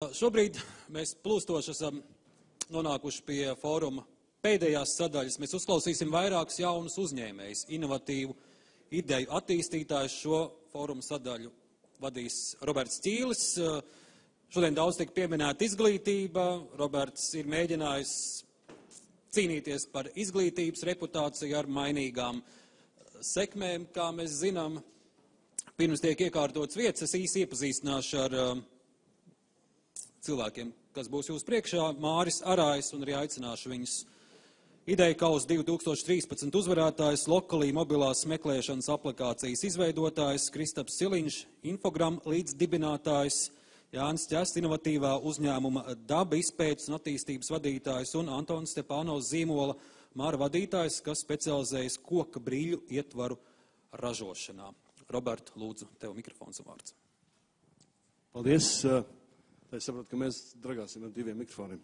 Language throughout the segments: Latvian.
Šobrīd mēs plūstoši esam nonākuši pie fóruma pēdējās sadaļas. Mēs uzklausīsim vairākus jaunus uzņēmējus, inovatīvu ideju attīstītājus. Šo fóruma sadaļu vadīs Roberts Ķīlis. Šodien daudz tika pieminēta izglītība. Roberts ir mēģinājis cīnīties par izglītības reputāciju ar mainīgām sekmēm, kā mēs zinām. Pirms tiek iekārtots vietas, es īsi iepazīstināšu ar cilvēkiem, kas būs jūs priekšā, Māris Arājs, un arī aicināšu viņus. Ideja kausa 2013 uzvarētājs, Lokalī mobilās meklēšanas aplikācijas izveidotājs, Kristaps Siliņš, Infogram līdzdibinātājs, Jānis Ķests, inovatīvā uzņēmuma Daba izpētes un attīstības vadītājs, un Antons Stepānovs Zīmola Māra vadītājs, kas specializējas koka brīļu ietvaru ražošanā. Robert, lūdzu, tev mikrofons un vārds. Paldies. Es saprotu, ka mēs dragāsim ar 2 mikrofoniem.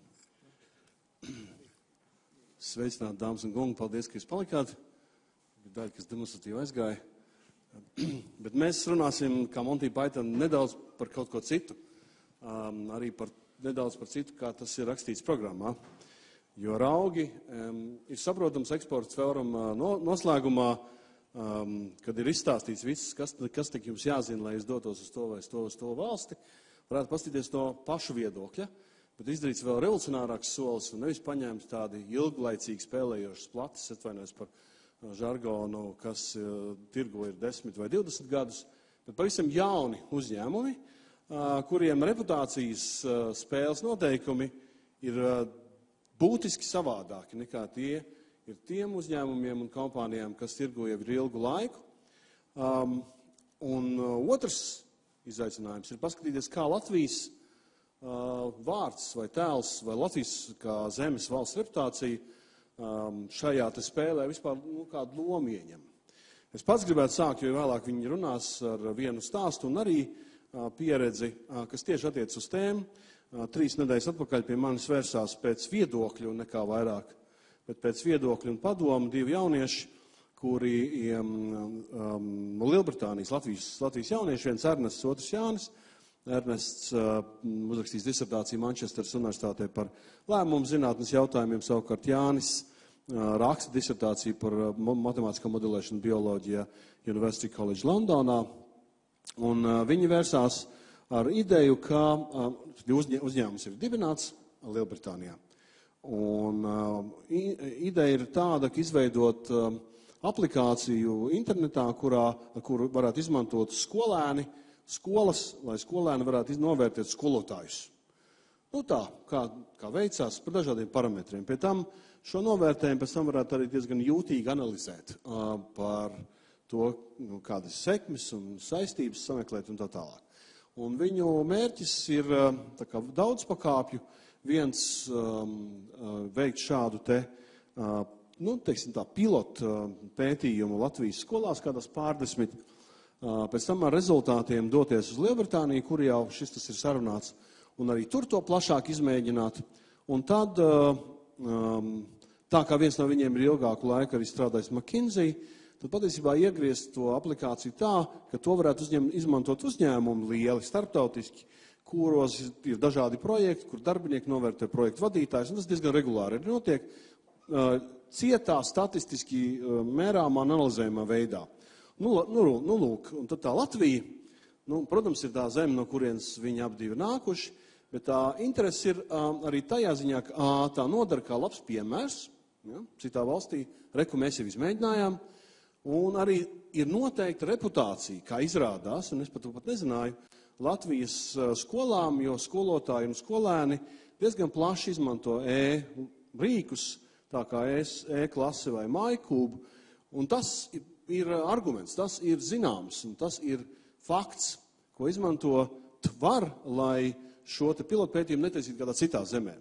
Sveicināt, dāmas un kungi, paldies, ka jūs palikāt. Bija daļa, kas demonstratīvi aizgāja. Bet mēs runāsim, kā Monty Python, nedaudz par kaut ko citu. Arī nedaudz par citu, kā tas ir rakstīts programmā. Jo raugi ir saprotams eksports fóruma noslēgumā, kad ir izstāstīts viss, kas tik jums jāzina, lai jūs dotos uz to vai uz to valsti, varētu pastīties no pašu viedokļa, bet izdarīts vēl revolucionārāks solis un nevis paņēmt tādi ilglaicīgi spēlējošas plates, atvainojos par žargonu, kas tirgo ir 10 vai 20 gadus, bet pavisam jauni uzņēmumi, kuriem reputācijas spēles noteikumi ir būtiski savādāki nekā tie ir tiem uzņēmumiem un kompānijām, kas tirgo jau ir ilgu laiku. Un otrs izaicinājums ir paskatīties, kā Latvijas vārds vai tēls vai Latvijas kā zemes valsts reputācija šajā te spēlē vispār kādu lomu ieņem. Es pats gribētu sākt, jo vēlāk viņi runās ar vienu stāstu un arī pieredzi, kas tieši attiec uz tēmu. 3 nedēļas atpakaļ pie manis vērsās pēc viedokļu un nekā vairāk, bet pēc viedokļu un padomu 2 jaunieši, kuri no Lielbritānijas, Latvijas jaunieši, viens Ernests, otrs Jānis. Ernests uzrakstīs disertāciju Manchesteras universitātē par lēmumu zinātnes jautājumiem, savukārt Jānis raksta disertāciju par matemātisko modelēšanu bioloģijā University College Londonā. Un viņi vērsās ar ideju, ka uzņēmums ir dibināts Lielbritānijā. Un ideja ir tāda, ka izveidot aplikāciju internetā, kuru varētu izmantot skolēni, skolas, lai skolēni varētu novērtēt skolotājus. Tā, kā veicās par dažādiem parametriem. Pie tam šo novērtējumu pēc tam varētu arī diezgan jūtīgi analizēt par to, kādas sekmes un saistības sameklēt un tā tālāk. Un viņu mērķis ir daudz pakāpju. Viens veikt šādu teiksim tā, pilotu pētījumu Latvijas skolās, kādās pārdesmit, pēc tam ar rezultātiem doties uz Lielbritāniju, kur jau šis tas ir sarunāts, un arī tur to plašāk izmēģināt. Un tad, tā kā viens no viņiem ir ilgāku laiku arī strādājis McKinsey, tad patiesībā iegriezt to aplikāciju tā, ka to varētu izmantot uzņēmumi lieli, starptautiski, kuros ir dažādi projekti, kur darbinieki novērtē projektu vadītājs, un tas diezgan regulāri ir notiek cietā, statistiski mērāmā, analizējumā veidā. Lūk, un tad tā Latvija, protams, ir tā zeme, no kurienes viņi abi ir nākuši, bet tā interese ir arī tajā ziņā, ka tā nodara kā labs piemērs, citā valstī, reku mēs jau izmēģinājām, un arī ir noteikta reputācija, kā izrādās, un es pat nezināju, Latvijas skolām, jo skolotāji un skolēni diezgan plaši izmanto rīkus, tā kā e-klase vai mājkūbu, un tas ir arguments, tas ir zināms, un tas ir fakts, ko izmantot var, lai šo te pilotpētījumu netaisītu kādā citā zemē.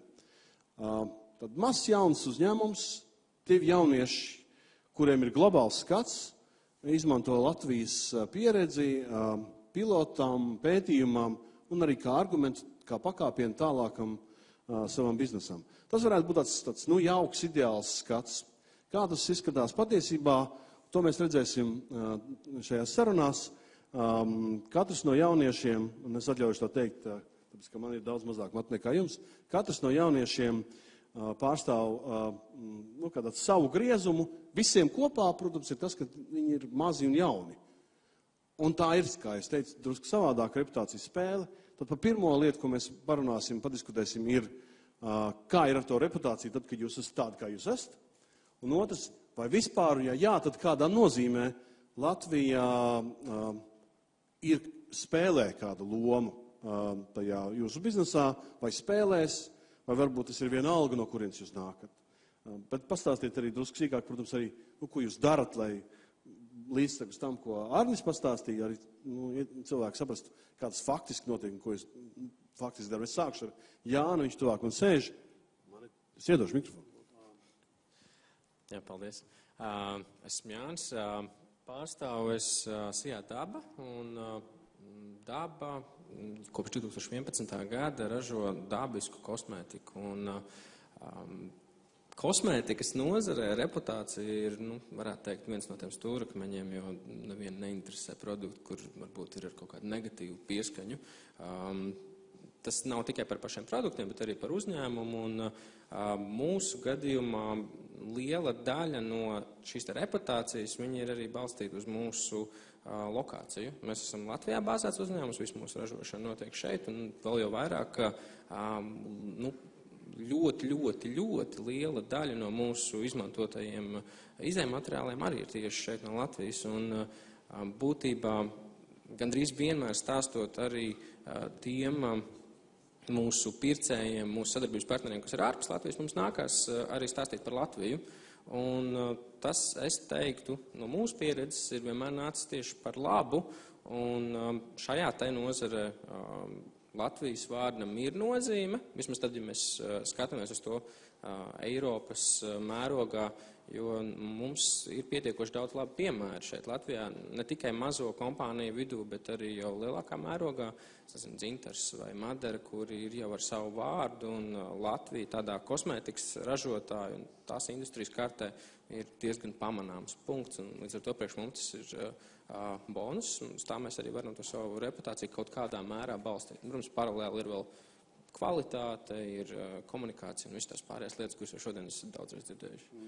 Tad mazs jauns uzņēmums, 2 jaunieši, kuriem ir globāls skats, izmanto Latvijas pieredzi, pilotam, pētījumam un arī kā argumentu, kā pakāpienu tālākam savam biznesam. Tas varētu būt tāds jauks, ideāls skats. Kā tas izskatās patiesībā, to mēs redzēsim šajās sarunās. Katrs no jauniešiem, un es atļaujuši tā teikt, tāpēc, ka man ir daudz mazāk matu nekā jums. Katrs no jauniešiem pārstāv kādā savu griezumu. Visiem kopā, protams, ir tas, ka viņi ir mazi un jauni. Un tā ir, kā es teicu, drusku savādāk reputācijas spēle. Tad par pirmo lietu, ko mēs parunāsim, padiskutēsim, ir, kā ir ar to reputāciju, tad, kad jūs esat tādi, kā jūs esat. Un otrs, vai vispār, ja jā, tad kādā nozīmē Latvijā ir spēlē kādu lomu tajā jūsu biznesā, vai spēlēs, vai varbūt tas ir viena alga, no kurienes jūs nākat. Bet pastāstiet arī drusku sīkāk, protams, arī, ko jūs darat, lai līdztekus tam, ko Arnis pastāstīja, arī cilvēki saprastu, kādas faktiski notiek, ko jūs faktiski darat. Es sākšu ar Jānu, viņš tuvāk man sēž. Es iedošu mikrofonu. Jā, paldies. Esmu Jānis, pārstāvu SIA Daba, un Daba kopš 2011. gada ražo dabisku kosmētiku. Un kosmētikas nozarē reputācija ir, varētu teikt, viens no tiem stūrakmeņiem, jo nevienu neinteresē produktu, kur varbūt ir ar kaut kādu negatīvu pieskaņu. Tas nav tikai par pašiem produktiem, bet arī par uzņēmumu. Un mūsu gadījumā liela daļa no šīs reputācijas, viņi ir arī balstīti uz mūsu lokāciju. Mēs esam Latvijā bāzēts uzņēmums, visu mūsu ražošana notiek šeit, un vēl jau vairāk, ļoti liela daļa no mūsu izmantotajiem izējmateriāliem arī ir tieši šeit no Latvijas. Un būtībā gandrīz vienmēr stāstot arī tiem mūsu pircējiem, mūsu sadarbības partneriem, kas ir ārpus Latvijas, mums nākās arī stāstīt par Latviju. Un tas, es teiktu, no mūsu pieredzes ir vienmēr nācis tieši par labu. Un šajā te nozarē Latvijas vārdam ir nozīme, vismaz tad, ja mēs skatāmies uz to Eiropas mērogā, jo mums ir pietiekoši daudz labi piemēri šeit Latvijā, ne tikai mazo kompāniju vidū, bet arī jau lielākā mērogā, Dzintars vai Madara, kuri ir jau ar savu vārdu, un Latvija tādā kosmētikas ražotāju un tās industrijas kartē ir diezgan pamanāms punkts, un līdz ar to priekš mums tas ir bonus, un tā mēs arī varam to savu reputāciju kaut kādā mērā balstīt. Protams, paralēli ir vēl kvalitāte, ir komunikācija un viss tās pārējās lietas, kuras jau šodien esat daudzreiz dzirdējuši.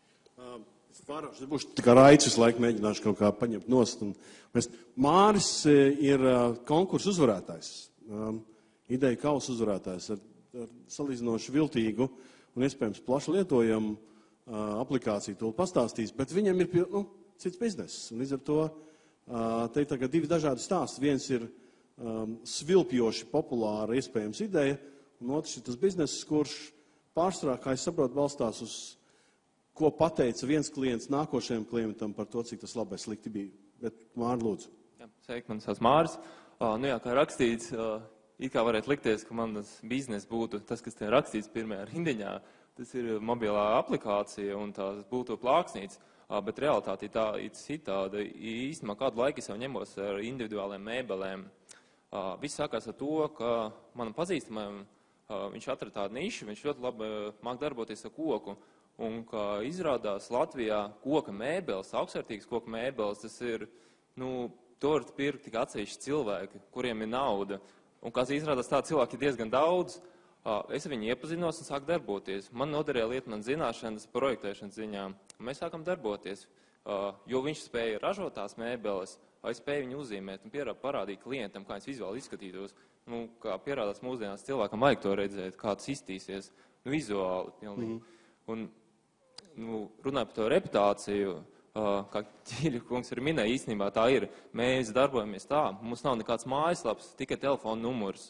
Es būšu tā kā raicis visu laiku mēģināšu kaut kā paņemt nost. Māris ir konkursu uzvarētājs, ideja kausa uzvarētājs ar salīdzinoši viltīgu un iespējams plaši lietojamu aplikāciju, to pastāstīs, bet viņam ir cits bizness. Līdz ar to te ir tagad divi dažādi stāsti. Viens ir svilpjoši populāra iespējams ideja, un otrs ir tas bizness, kurš pārsvarā, kā es saprotu, balstās uz ko pateica viens klients nākošajam klientam par to, cik tas labais slikti bija. Bet Māri, lūdzu. Jā, sveiki, man sauc Māris. Kā rakstīts, it kā varētu likties, ka manas biznesa būtu tas, kas te rakstīts pirmajā rindiņā. Tas ir mobilā aplikācija un tās būtu plāksnītes, bet realitāte tā ir citāda. Īstenībā kādu laiku es jau ņemos ar individuāliem mēbelēm. Viss sākās ar to, ka manam pazīstamajam viņš atrada tādu nišu, viņš ļoti labi māk darboties ar koku. Un, kā izrādās, Latvijā koka mēbeles, augstvērtīgas koka mēbeles, tas ir, to var pirkt tik atsevišķi cilvēki, kuriem ir nauda. Un, kā izrādās, tādi cilvēki ir diezgan daudz. Es ar viņu iepazinos un sāku darboties. Man noderēja lieta man zināšanas projektēšanas ziņā. Mēs sākam darboties, jo viņš spēja ražot tās mēbeles, vai spēja viņu uzzīmēt un parādīt klientam, kā viņš vizuāli izskatītos. Kā pierādās mūsdienās, cilvēkam vajag to redzēt, kā tas iztīsies, vizuāli pilnīgi. Un, runāju par to reputāciju, kā Ķīļa kungs ir minēja, īstenībā tā ir. Mēs darbojamies tā, mums nav nekāds mājaslaps, tikai telefona numurs.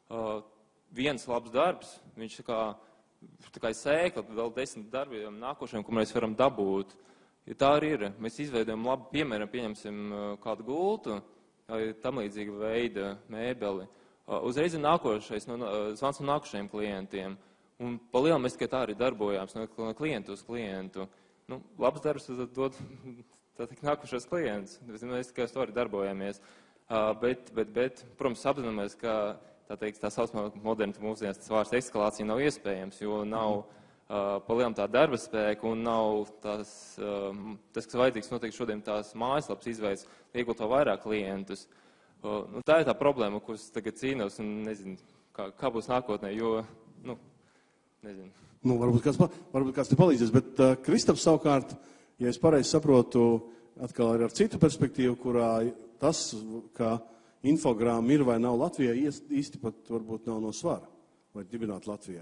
Viens labs darbs, viņš tā kā sēkla, vēl 10 darbiem nākošajiem, ko mēs varam dabūt. Ja tā arī ir, mēs izveidojam labu piemēram, pieņemsim kādu gultu, tam līdzīga veida mēbeli. Uzreiz ir nākošais, zvans no nākošajiem klientiem. Un pa lielu mēs tikai tā arī darbojāmies no klientu uz klientu. Labs darbs dod nākušos klientus. Mēs tikai uz to arī darbojamies. Bet, protams, apzināmies, ka tā saucamā moderna mūsdienās tas vārds eskalācija nav iespējams, jo nav pa lielu tā darba spēka un nav tas, kas vajadzīgs noteikti šodien tās mājaslapas izveids, iegūt to vairāk klientus. Tā ir tā problēma, kuras tagad cīnos un nezinu, kā būs nākotnē, jo, nezinu. Varbūt kāds te palīdzēs, bet Kristaps savukārt, ja es pareizi saprotu, atkal ir ar citu perspektīvu, kurā tas, ka infogrāma ir vai nav Latvijā, īsti pat varbūt nav no svara, vai dibināt Latvijā.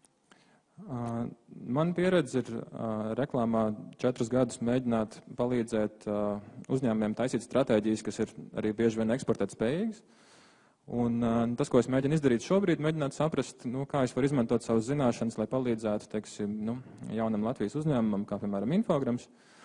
Man pieredze ir reklāmā 4 gadus mēģināt palīdzēt uzņēmumiem taisīt stratēģijas, kas ir arī bieži vien eksportēt spējīgas. Un tas, ko es mēģinu izdarīt šobrīd, mēģināt saprast, kā es varu izmantot savas zināšanas, lai palīdzētu, teiksim, jaunam Latvijas uzņēmumam, kā piemēram Infograms,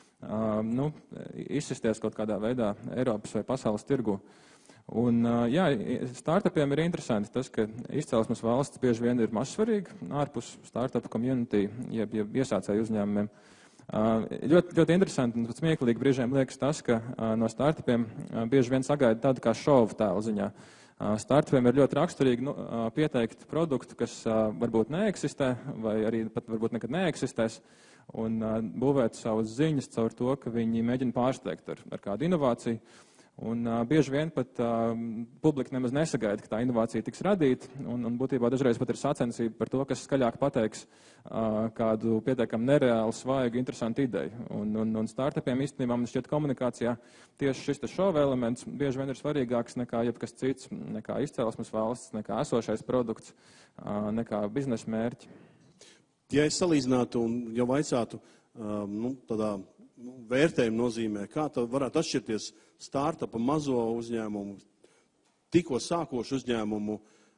izsisties kaut kādā veidā Eiropas vai pasaules tirgu. Un, startupiem ir interesanti tas, ka izcelsmes valsts bieži vien ir mazsvarīga ārpus startup community, jeb iesācēju uzņēmumiem. Ļoti interesanti un smieklīgi brīžiem liekas tas, ka no startupiem bieži vien sagaida tādu kā šovu tēlu ziņā. Startupiem ir ļoti raksturīgi pieteikt produktu, kas varbūt neeksistē vai arī pat varbūt nekad neeksistēs, un būvēt savas ziņas caur to, ka viņi mēģina pārsteigt ar kādu inovāciju. Un bieži vien pat publika nemaz nesagaida, ka tā inovācija tiks radīta, un būtībā dažreiz pat ir sacensība par to, kas skaļāk pateiks kādu pietiekami nereālu, svaigu, interesantu ideju. Un startupiem īstenībā man šķiet komunikācijā tieši šis šova elements bieži vien ir svarīgāks nekā jebkas cits, nekā izcelsmes valsts, nekā esošais produkts, nekā biznesa mērķi. Ja es salīdzinātu un jau vaicātu tādā vērtējuma nozīmē, kā tad varētu atšķirties startupa mazo uzņēmumu, tikko sākošu uzņēmumu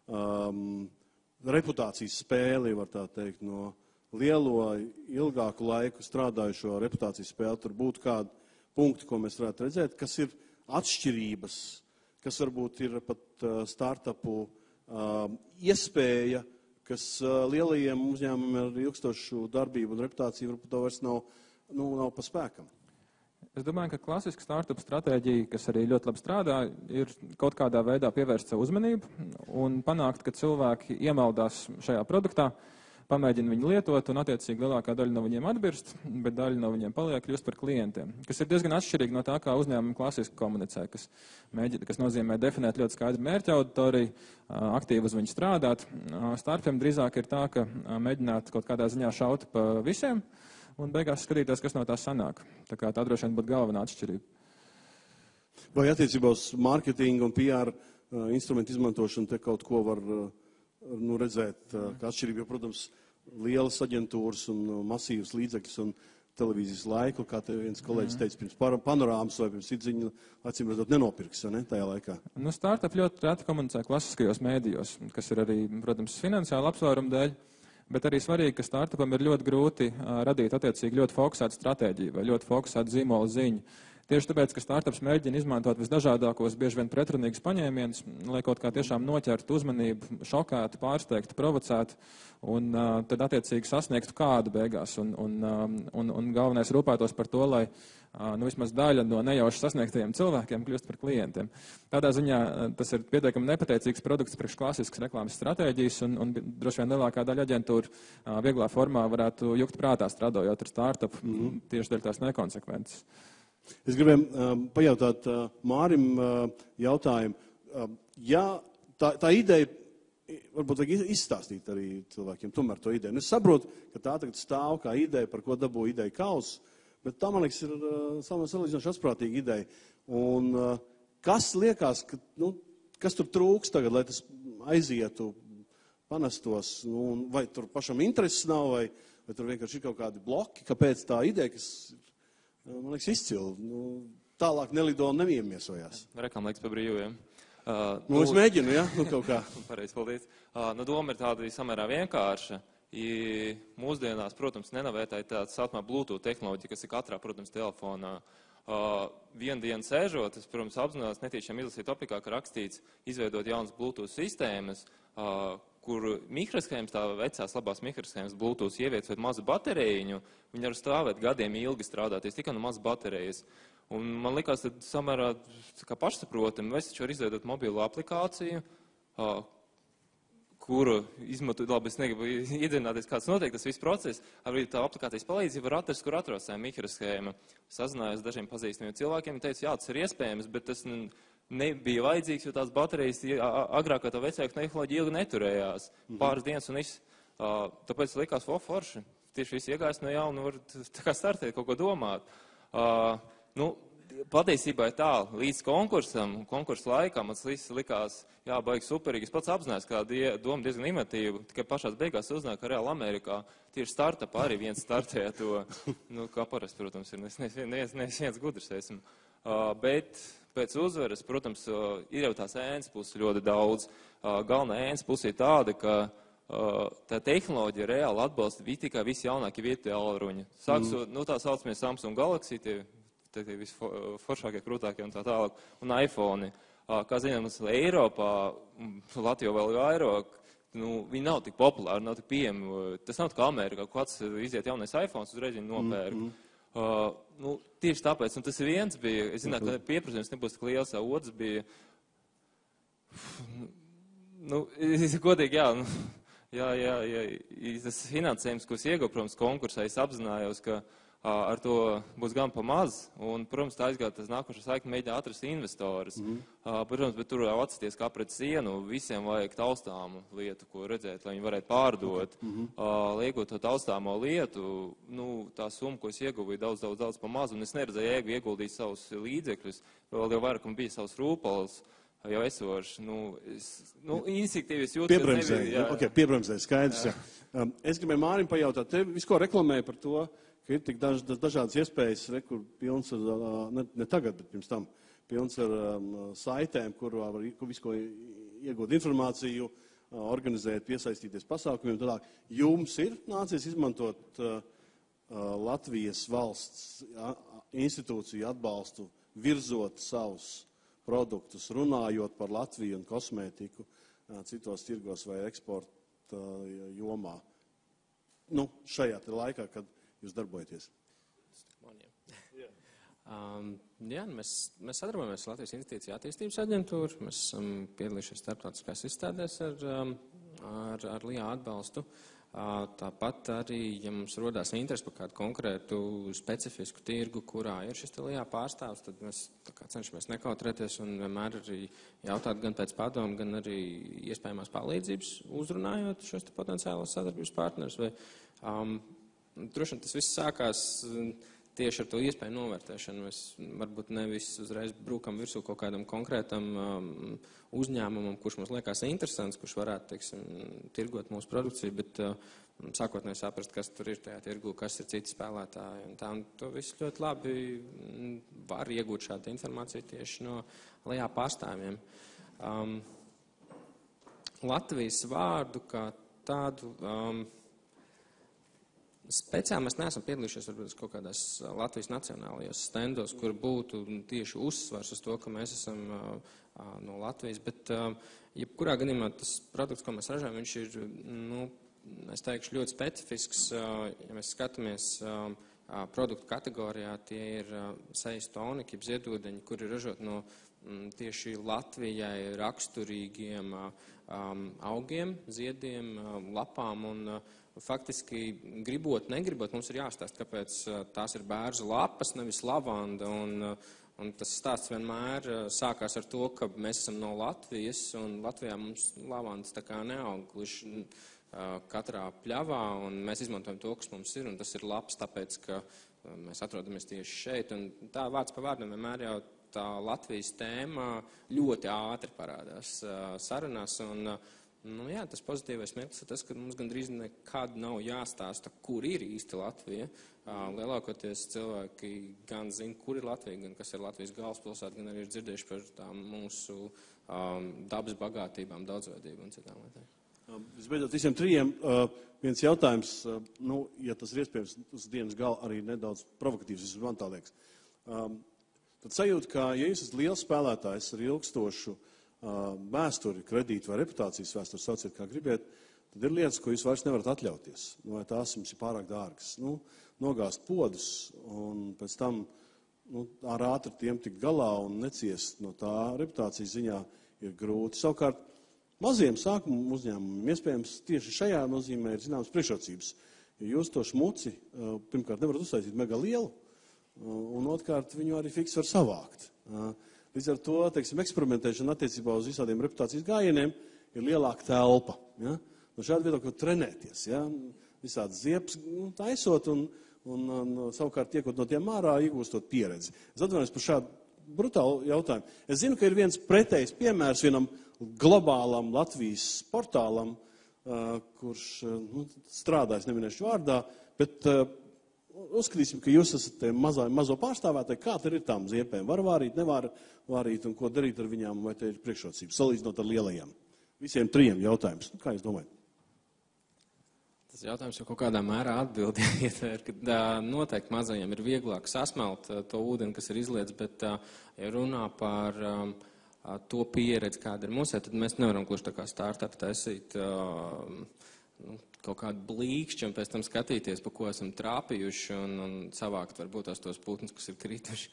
reputācijas spēli, var tā teikt, no lielo, ilgāku laiku strādājušo reputācijas spēli. Tur būtu kādi punkti, ko mēs varētu redzēt, kas ir atšķirības, kas varbūt ir pat startupu iespēja, kas lielajiem uzņēmumiem ar ilgstošu darbību un reputāciju varbūt to vairs nav pa spēkam. Es domāju, ka klasiska startup stratēģija, kas arī ļoti labi strādā, ir kaut kādā veidā pievērst savu uzmanību un panākt, ka cilvēki iemaldās šajā produktā, pamēģina viņu lietot un attiecīgi lielākā daļa no viņiem atbirst, bet daļa no viņiem paliek kļūst par klientiem, kas ir diezgan atšķirīgi no tā, kā uzņēmumi klasiski komunicē, kas nozīmē definēt ļoti skaidru mērķa auditoriju, aktīvi uz viņu strādāt. Startupiem drīzāk ir tā, ka mēģināt kaut kādā ziņā šaut pa visiem, un beigās skatīties, kas no tā sanāk. Tā kā tā droši vien būtu galvenā atšķirība. Vai attiecībā uz mārketingu un PR instrumentu izmantošanu te kaut ko var redzēt, kā atšķirība, jo, protams, lielas aģentūras un masīvas līdzekļus un televīzijas laiku, kā te viens kolēģis teica, pirms panorāmas vai pirms itziņu, acīm redzot, nenopirks, ne, tajā laikā? Startup ļoti reti komunicē klasiskajos mēdījos, kas ir arī, protams, finansiāli apsvērumu dēļ. Bet arī svarīgi, ka startupam ir ļoti grūti radīt attiecīgi ļoti fokusētu stratēģiju vai ļoti fokusētu zīmolu ziņu. Tieši tāpēc, ka startups mēģina izmantot visdažādākos, bieži vien pretrunīgus paņēmienus, lai kaut kā tiešām noķertu uzmanību, šokētu, pārsteigtu, provocētu un tad attiecīgi sasniegtu kādu beigās. Un galvenais rūpētos par to, lai vismaz daļa no nejauši sasniegtajiem cilvēkiem kļūst par klientiem. Tādā ziņā tas ir pietiekami nepateicīgs produkts priekš klasiskas reklāmas stratēģijas, un droši vien lielākā daļa aģentūra vieglā formā varētu jukt prātā strādājot ar startupu tieši dēļ tās nekonsekvences. Es gribēju pajautāt Mārim jautājumu. Ja tā ideja, varbūt vajag izstāstīt arī cilvēkiem tomēr to ideju. Es saprotu, ka tā tagad stāv kā ideja, par ko dabū ideja kauss, bet tā, man liekas, ir salīdzinoši asprātīga ideja. Un kas liekas, ka, kas tur trūks tagad, lai tas aizietu, panestos, vai tur pašam intereses nav, vai tur vienkārši ir kaut kādi bloki, kāpēc tā ideja, kas, man liekas, izcili, tālāk nelido un neiemiesojās. Reklāma liekas pa brīviem. Es mēģinu, ja? Kaut kā. Pareizi, paldies. Doma ir tāda samērā vienkārša. Mūsdienās, protams, nenovērtēja tāda saucamā Bluetooth tehnoloģija, kas ir katrā, protams, telefonā. Vienu dienu sēžot, es, protams, apzinās netīšām izlasīt topikā, ka rakstīts izveidot jaunas Bluetooth sistēmas, kur mikroshēmas, tā vecās labās mikroshēmas Bluetooth ievietot mazu baterīņu, viņi var stāvēt gadiem ilgi strādāties tikai no mazas baterijas. Un man likās, tad samērā pašsaprotami, vai es taču varu izveidot mobilo aplikāciju, kuru izmantot, labi, es negribu iedzināties, kāds notiek tas viss process, arī tā aplikācijas palīdzība var atrast, kur atrodas tā mikroshēma. Sazinājos dažiem pazīstamiem cilvēkiem, teicu, jā, tas ir iespējams, bet tas nebija vajadzīgs, jo tās baterijas agrākā tā vecāka tehnoloģija ilgi neturējās. Pāris dienas un viss. Tāpēc likās, forši. Tieši viss iegājās no jauna, var tā kā startēt, kaut ko domāt. Patiesībā ir tā, līdz konkursa laikā, man likās, baigi superīgi. Es pats apzinājos, kā doma diezgan inovatīva, tikai pašās beigās uzzināju, ka reāli Amerikā tieši startupā arī viens startēja to, kā parasti, protams, ir neviens gudrs, esmu. Bet pēc uzvaras, protams, ir jau tās ēnas puses ļoti daudz. Galvenā ēnas puse ir tāda, ka tā tehnoloģija reāli atbalsta tikai visi jaunākie virtuāli ruņi. Sāksot, tā saucamie Samsung Galaxy, tie visforšākie, krūtākie un tā tālāk, un iPhone. Kā zināms, Eiropā, Latvijā vēl vairāk, viņi nav tik populāri, nav tik pieejami. Tas nav kā Amerikā, kāds iziet jaunais iPhone, uzreiz viņi nopērk. Tieši tāpēc, un tas viens bija, es zināju, ka pieprasījums nebūs tik liels, otrs bija, godīgi, tas finansējums, ko es ieguvu, protams, konkursā, es apzinājos, ka ar to būs gan pa maz, un, protams, tā aizgāt tas nākošais laiks mēģināt atrast investorus. Protams, bet tur jau atsties kā pret sienu, visiem vajag taustāmu lietu, ko redzēt, lai viņi varētu pārdot. Liekot to taustāmo lietu, tā summa, ko es ieguvu, ir daudz pa maz, un es neredzēju jēgu ieguldīt savus līdzekļus, vēl jau vairāk man bija savus rūpals, jau esoši, instinktīvi es jūtu, piebremzēju, skaidrs, jā. Es gribēju Mārim pajautāt, te visu ko reklamēja par to, ka ir tik dažādas iespējas, kur pilns ar, ne tagad, bet pirms tam, pilns ar saitēm, kur var visu ko iegūt informāciju, organizēt, piesaistīties pasākumiem. Tādāk. Jums ir nācies izmantot Latvijas valsts institūciju atbalstu, virzot savus produktus, runājot par Latviju un kosmētiku citos tirgos vai eksporta jomā. Šajā te laikā, kad jūs darbojaties? Mēs sadarbojamies ar Latvijas Investīciju attīstības aģentūru. Mēs esam piedalījušies starptautiskās izstādēs ar LIA atbalstu. Tāpat arī, ja mums rodās interesi par kādu konkrētu specifisku tirgu, kurā ir šis LIA pārstāvs, tad mēs cenšamies nekautrēties un vienmēr arī jautāt gan pēc padomu, gan arī iespējamās palīdzības, uzrunājot šos potenciālos sadarbības partnerus. Droši vien tas viss sākās tieši ar to iespēju novērtēšanu. Mēs varbūt nevis uzreiz brūkam virsū kaut kādam konkrētam uzņēmumam, kurš mums liekas interesants, kurš varētu, tirgot mūsu produkciju, bet sākotnēji saprast, kas tur ir tajā tirgu, kas ir citi spēlētāji. Un to visu ļoti labi var iegūt šādu informāciju tieši no LIA pārstāvjiem. Latvijas vārdu kā tādu speciāli mēs neesam piedalījušies varbūt kaut kādās Latvijas nacionālajos stendos, kur būtu tieši uzsvars uz to, ka mēs esam no Latvijas, bet jebkurā gadījumā tas produkts, ko mēs ražojam, viņš ir, es teikšu, ļoti specifisks. Ja mēs skatāmies produktu kategorijā, tie ir sejas tonika, jeb ziedūdeņi, kuri ir ražot no tieši Latvijai raksturīgiem augiem, ziediem, lapām un faktiski gribot, negribot, mums ir jāstāst, kāpēc tās ir bērzu lapas, nevis lavanda, un tas stāsts vienmēr sākās ar to, ka mēs esam no Latvijas, un Latvijā mums lavandas tā kā neaug gluži katrā pļavā, un mēs izmantojam to, kas mums ir, un tas ir labs, tāpēc, ka mēs atrodamies tieši šeit, un tā vārds pa vārdam vienmēr jau tā Latvijas tēma ļoti ātri parādās sarunās, un tas pozitīvais mirklis ir tas, ka mums gandrīz nekad nav jāstāsta, kur ir īsti Latvija. Lielākoties cilvēki gan zina, kur ir Latvija, gan kas ir Latvijas galvaspilsēta, gan arī ir dzirdējuši par tām mūsu dabas bagātībām, daudzveidību un citām lietām. Visbeidzot, visiem trijiem viens jautājums, ja tas ir iespējams, uz dienas gala arī nedaudz provokatīvs, vismaz man tā liekas. Tad sajūt, ka, ja jūs esat liels spēlētājs ar ilgstošu vēsturi, kredītu vai reputācijas vēsturi, sauciet kā gribiet, tad ir lietas, ko jūs vairs nevarat atļauties, vai tās jums ir pārāk dārgas. Nogāzt podus un pēc tam ar ātri tiem tikt galā un neciest no tā reputācijas ziņā ir grūti. Savukārt, maziem sākuma uzņēmumiem iespējams tieši šajā nozīmē ir zināmas priekšrocības, jo jūs to šmuci pirmkārt nevarat uztaisīt mega lielu, un otrkārt viņu arī fiks var savākt. Līdz ar to, teiksim, eksperimentēšana attiecībā uz visādiem reputācijas gājieniem ir lielāka telpa. Ja? No šāda viedokļa var trenēties. Ja? Visādi ziepes taisot un savukārt tiekot no tiem ārā, iegūstot pieredzi. Es atvainojos par šādu brutālu jautājumu. Es zinu, ka ir viens pretējs piemērs vienam globālam Latvijas portālam, kurš strādājas, neminēšu vārdā, bet uzskatīsim, ka jūs esat mazo pārstāvētāji, kā tad ir tām ziepēm? Var vārīt, nevar vārīt un ko darīt ar viņām, vai te ir priekšrocības, salīdzinot ar lielajiem? Visiem 3 jautājums. Kā jūs domājat? Tas jautājums jau kaut kādā mērā atbildīja, ka noteikti mazajiem ir vieglāk sasmelt to ūdeni, kas ir izliets, bet ja runā par to pieredzi, kāda ir mums, tad mēs nevaram gluži tā kā startup taisīt kaut kādu blīkšķi un pēc tam skatīties, pa ko esam trāpījuši un savākt varbūt tos putnus, kas ir krituši.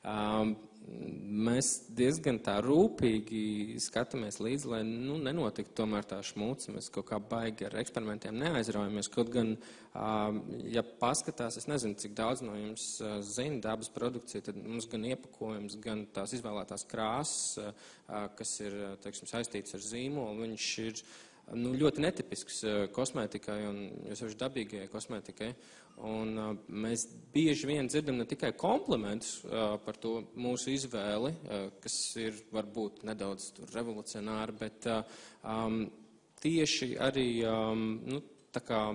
Mēs diezgan tā rūpīgi skatāmies līdzi, lai nenotiktu tomēr tā šmuca. Mēs kaut kā baigi ar eksperimentiem neaizraujamies. Kaut gan, ja paskatās, es nezinu, cik daudz no jums zina dabas produkciju, tad mums gan iepakojums, gan tās izvēlētās krāsas, kas ir, teiksim, saistītas ar zīmolu, viņš ir ļoti netipisks kosmētikai un jo sevišķi dabīgajai kosmētikai. Un mēs bieži vien dzirdam ne tikai komplimentus par to mūsu izvēli, kas ir varbūt nedaudz revolucionāri, bet tieši arī tā kā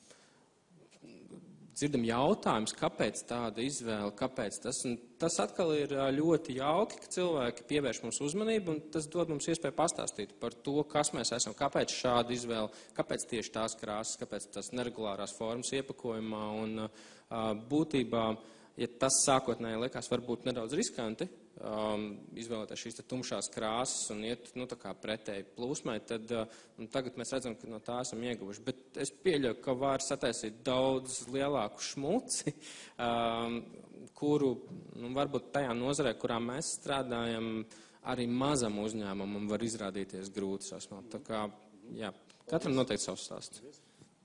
dzirdam jautājums, kāpēc tāda izvēle, kāpēc tas. Un tas atkal ir ļoti jauki, ka cilvēki pievērš mums uzmanību, un tas dod mums iespēju pastāstīt par to, kas mēs esam, kāpēc šāda izvēle, kāpēc tieši tās krāsas, kāpēc tās neregulārās formas iepakojumā. Un būtībā, ja tas sākotnēji liekas varbūt nedaudz riskanti, izvēlēties šīs tumšās krāsas un iet tā kā pretēji plūsmai, tad tagad mēs redzam, ka no tā esam ieguvuši. Bet es pieļauju, ka var sataisīt daudz lielāku šmuci, kuru varbūt tajā nozarē, kurā mēs strādājam, arī mazam uzņēmumam var izrādīties grūti sasmelt. Tā kā, jā, katram noteikti savs stāsts.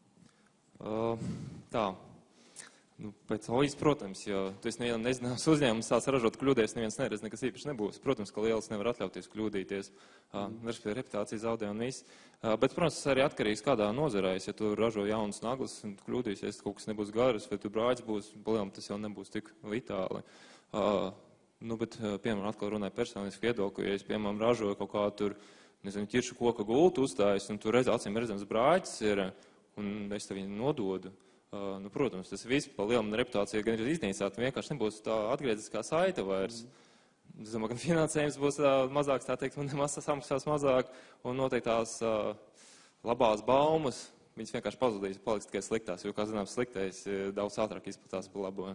Tā. Pēc OIS, protams, jo tu esi nezināms uzņēmums sāc ražot kļūdēs, neviens neredz, nekas īpaši nebūs. Protams, ka lielas nevar atļauties kļūdīties, reputācija zaudē un viss. Bet, protams, tas arī atkarīgs kādā nozarē. Ja tu ražo jaunas naglas un kļūdīsies, kaut kas nebūs garas, vai tu brāļs būs, tas jau nebūs tik vitāli. Bet, piemēram, atkal runāju personiski viedokli, ja es, piemēram, ražoju kaut kādu tur, nezinu, ķiršu koka gultu uzstājas, un tu acīm redzams brāļs ir, un es tev viņu nododu. Protams, tas viss pa lielam reputācijai gan ir iznīcināts, vienkārši nebūs tā atgrieziskā saita vairs. Es domāju, ka finansējums būs mazāks, tā teikt, man samaksās mazāk, un noteikti tās labās baumas, viņas vienkārši pazudīs, paliks tikai sliktās, jo, kā zināms, sliktais daudz ātrāk izplatās pa labo.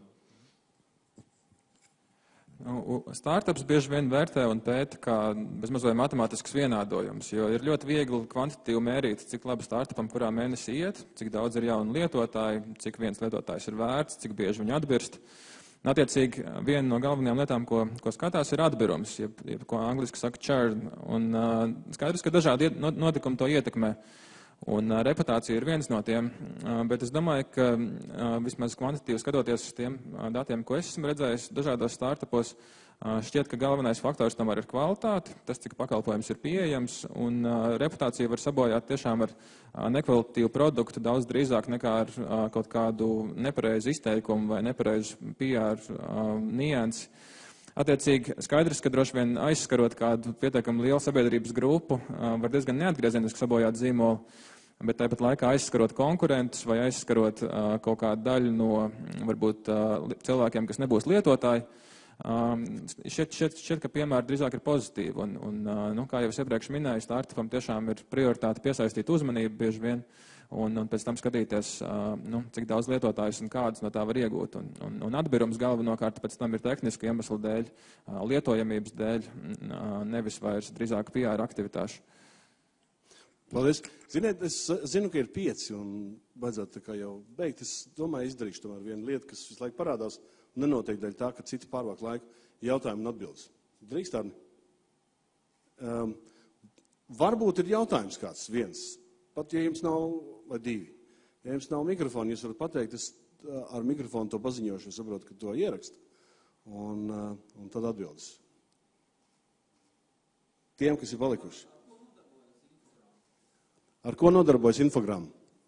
Startups bieži vien vērtē un pēta kā bezmazliet matemātisks vienādojums, jo ir ļoti viegli kvantitatīvi mērīt, cik labi startupam kurā mēnesī iet, cik daudz ir jaunu lietotāju, cik viens lietotājs ir vērts, cik bieži viņi atbirst. Attiecīgi, viena no galvenajām lietām, ko skatās, ir atbirums, jeb ko angliski saka churn, un skaidrs, ka dažādi notikumi to ietekmē. Un reputācija ir viens no tiem, bet es domāju, ka vismaz kvantitīvi skatoties uz tiem datiem, ko es esmu redzējis dažādos startupos, šķiet, ka galvenais faktors tomēr ir kvalitāte, tas, cik pakalpojums ir pieejams, un reputācija var sabojāt tiešām ar nekvalitatīvu produktu daudz drīzāk nekā ar kaut kādu nepareizu izteikumu vai nepareizu PR niansi. Attiecīgi, skaidrs, ka droši vien aizskarot kādu pietiekami lielu sabiedrības grupu, var diezgan neatgriezeniski sabojāt zīmolu, bet tāpat laikā aizskarot konkurentus vai aizskarot kaut kādu daļu no varbūt cilvēkiem, kas nebūs lietotāji, šķiet, ka piemēri drīzāk ir pozitīvi. Un, kā jau es iepriekš minēju, startupam tiešām ir prioritāte piesaistīt uzmanību bieži vien. Un pēc tam skatīties, cik daudz lietotājus un kādus no tā var iegūt. Un atbirums galvenokārt pēc tam ir tehniski iemeslu dēļ, lietojamības dēļ, nevis vairs drīzāk PR aktivitāšu. Paldies. Ziniet, es zinu, ka ir 5 un vajadzētu tā kā jau beigt. Es domāju, izdarīšu tomēr vienu lietu, kas visu laiku parādās, un nenotiek dēļ tā, ka citi pārvāk laiku jautājumu un atbildes. Drīkst, Arni? Varbūt ir jautājums kāds viens. Pat, ja jums nav, vai 2, ja jums nav mikrofona, jūs varat pateikt, es ar mikrofonu to paziņošu, es saprotu, ka to ierakst, un tad atbildes. tiem, kas ir palikuši. Ar ko nodarbojas Infogram?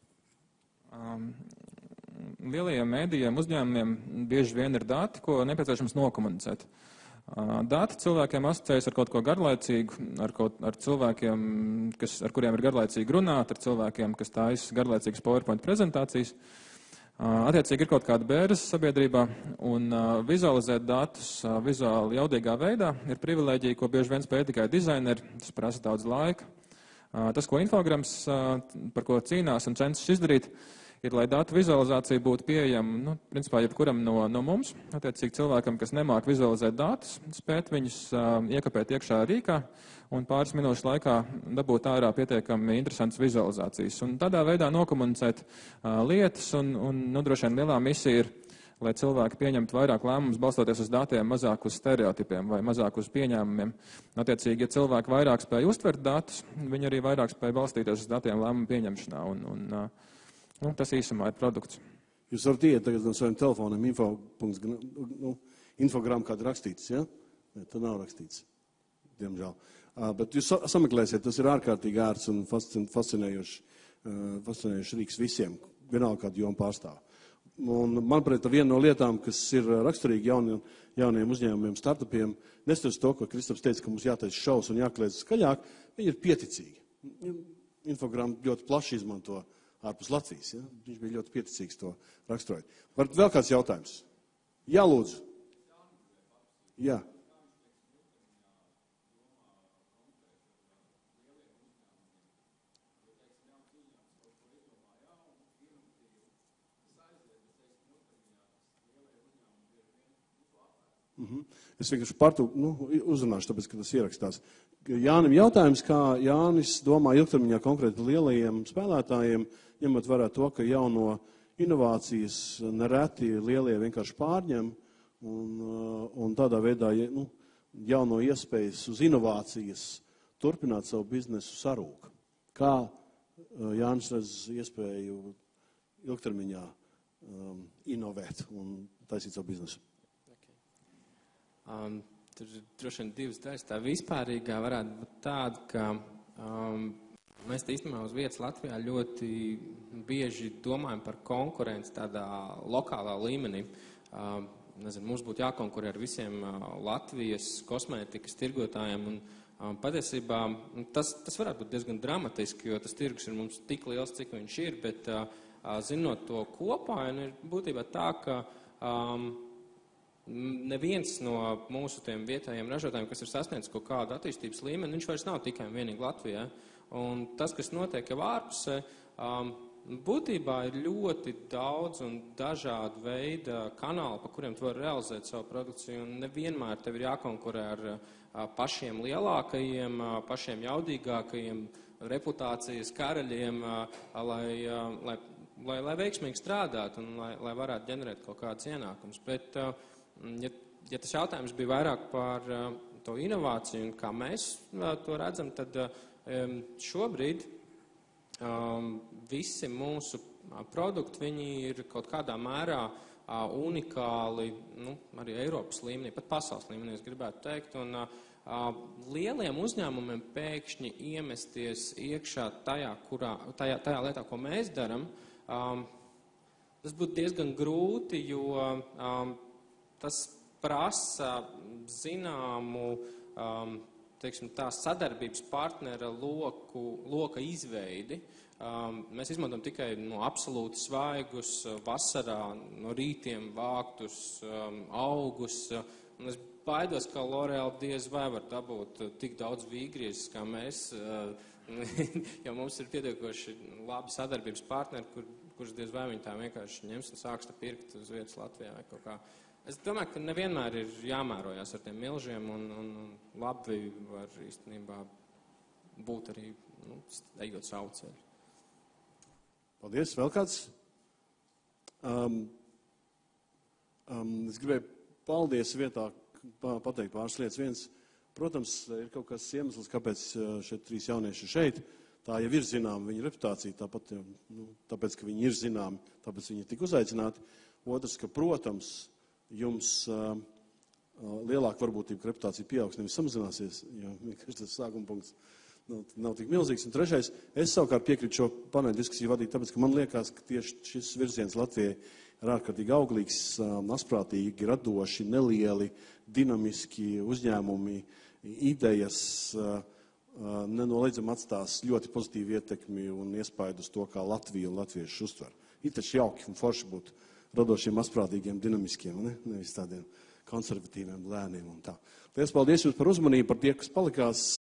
Lielajiem mēdījiem uzņēmumiem bieži vien ir dati, ko nepieciešams nokomunicēt. Dati cilvēkiem asociējas ar kaut ko garlaicīgu, ar cilvēkiem, ar kuriem ir garlaicīgi runāt, ar cilvēkiem, kas taisa garlaicīgas PowerPoint prezentācijas. Attiecīgi ir kaut kāda bēres sabiedrībā, un vizualizēt datus vizuāli jaudīgā veidā ir privilēģija, ko bieži vien spēj tikai dizaineri, tas prasa daudz laika. Tas, ko Infograms, par ko cīnās un cenšas izdarīt, ir, lai datu vizualizācija būtu pieejama, principā, jebkuram no mums, attiecīgi cilvēkam, kas nemāk vizualizēt datus, spēt viņus iekapēt iekšā rīkā un pāris minūšu laikā dabūt ārā pietiekami interesantas vizualizācijas. Un tādā veidā nokomunicēt lietas, un droši vien lielā misija ir, lai cilvēki pieņemtu vairāk lēmumus, balstoties uz datiem, mazāk uz stereotipiem vai mazāk uz pieņēmumiem. Attiecīgi, ja cilvēki vairāk spēj uztvert datus, viņi arī vairāk spēj balstīties uz datiem lēmumu pieņemšanā. Tas īsumā ir produkts. Jūs varat iet tagad no saviem telefoniem Infogram kādu rakstīts, ja? Nē, tā nav rakstīts, diemžēl. Bet jūs sameklēsiet, tas ir ārkārtīgi ērts un fascinējošs rīks visiem, vienalga kādu jomu pārstāv. Un, manuprāt, viena no lietām, kas ir raksturīgi jauniem uzņēmumiem, startupiem, neskatoties to, ko Kristaps teica, ka mums jātaisa šovs un jākliedz skaļāk, viņi ir pieticīgi. Infogram ļoti plaši izmanto ārpus Latvijas. Ja? Viņš bija ļoti pieticīgs to raksturojot. Varat vēl kāds jautājums? Jā, lūdzu. Jā. Es vienkārši uzrunāšu, tāpēc, ka tas ierakstās. Jānim jautājums, kā Jānis domā ilgtermiņā konkrēti lielajiem spēlētājiem, ņemot vērā to, ka jauno inovācijas nereti lielie vienkārši pārņem un tādā veidā jauno iespējas uz inovācijas turpināt savu biznesu sarūk. Kā Jānis redz iespēju ilgtermiņā inovēt un taisīt savu biznesu? Tur ir droši vien divas daļas. Tā vispārīgā varētu būt tāda, ka mēs īstenībā uz vietas Latvijā ļoti bieži domājam par konkurenci tādā lokālā līmenī. Mums būtu jākonkurē ar visiem Latvijas kosmētikas tirgotājiem, un patiesībā tas varētu būt diezgan dramatiski, jo tas tirgus ir mums tik liels, cik viņš ir, bet zinot to kopā, ir būtībā tā, ka neviens no mūsu tiem vietējiem ražotājiem, kas ir sasniedzis kaut kādu attīstības līmeni, viņš vairs nav tikai un vienīgi Latvijā. Un tas, kas notiek jau ārpusē, būtībā ir ļoti daudz un dažādu veidu kanāli, pa kuriem tu vari realizēt savu produkciju, un nevienmēr tev ir jākonkurē ar pašiem lielākajiem, pašiem jaudīgākajiem, reputācijas karaļiem, lai veiksmīgi strādātu un lai varētu ģenerēt kaut kādus ienākumus. Bet ja tas jautājums bija vairāk par to inovāciju un kā mēs to redzam, tad šobrīd visi mūsu produkti, viņi ir kaut kādā mērā unikāli, arī Eiropas līmenī, pat pasaules līmenī, es gribētu teikt, un lieliem uzņēmumiem pēkšņi iemesties iekšā tajā lietā, ko mēs daram, tas būtu diezgan grūti, jo tas prasa zināmu, teiksim, tā sadarbības partnera loka izveidi. Mēs izmantojam tikai absolūti svaigus, vasarā no rītiem vāktus augus. Un es baidos, ka L'Oréal diez vai var dabūt tik daudz vīgriezes kā mēs, jo mums ir pietiekoši labi sadarbības partneri, kurus diez vai viņi tā vienkārši ņems un sāks pirkt uz vietas Latvijā vai kaut kā. Es domāju, ka nevienmēr ir jāmērojās ar tiem milžiem, un labi var īstenībā būt arī, ejot savu ceļu. Paldies. Vēl kāds? Es gribēju paldies vietā pateikt pāris lietas. Viens, protams, ir kaut kas iemesls, kāpēc šeit 3 jaunieši ir šeit. Tā jau ir zināma viņa reputācija, tāpēc, ka viņi ir zināmi, tāpēc viņi ir tik uzaicināti. Otrs, ka, protams, jums lielāka varbūtība, ka reputācija pieaugs, nevis samazināsies, jo vienkārši tas sākuma punkts nav tik milzīgs. Un trešais, es savukārt piekrītu šo paneļu diskusiju vadīt, tāpēc, ka man liekas, ka tieši šis virziens Latvijai ir ārkārtīgi auglīgs, asprātīgi, radoši, nelieli, dinamiski uzņēmumi, idejas nenoliedzami atstās ļoti pozitīvu ietekmi un iespaidu uz to, kā Latvija un latvieši uztver. Ir taču jauki un forši būt radošiem, asprātīgiem, dinamiskiem, nevis tādiem konservatīviem lēniem un tā. Liels paldies jums par uzmanību, par tie, kas palikās.